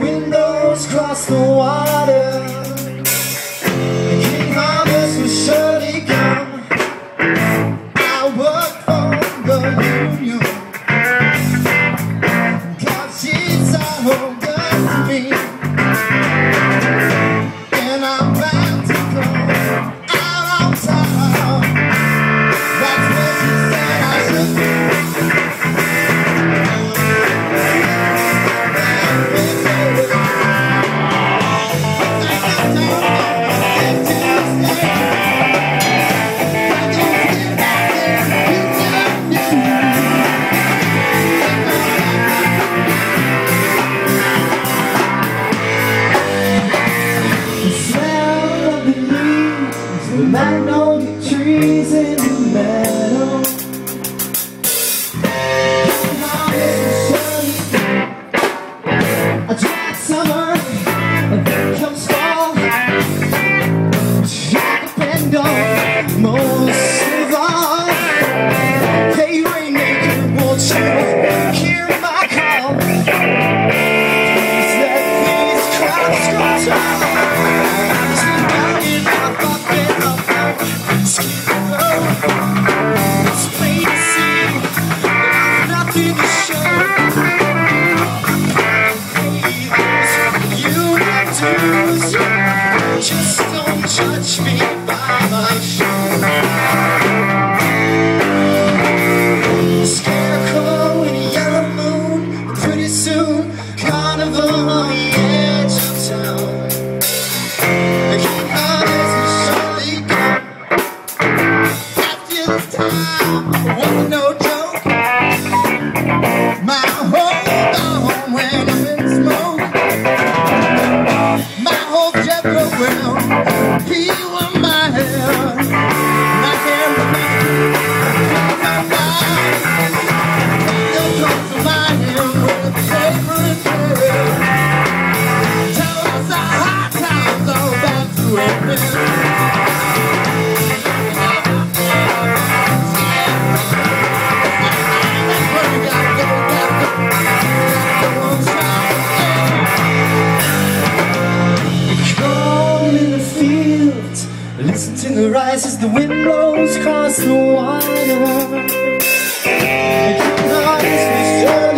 windows cross the water. The king harvest will surely come. I work for the union, 'cause she's all good to me. And I'm bound to come out on top. That's where she said I should be. The magnolia trees in the meadow. A dry summer, and then comes fall. I depend on most of all. Hey, rainmaker, won't you hear my call? Please let these clouds go tall. It's plain to see there's nothing to show. You need to just don't judge me by my show. Scarecrow in a yellow moon, pretty soon carnival on the edge of town. The king harvest will surely come. This time was no joke. My whole on when I'm in smoke. My whole jet broke round. He was my hair. And I can't remember my mind. They'll come to my hair with paper and pen. Tell us our hard times all about to end. Listen to the rise as the wind blows across the water. The king harvest will surely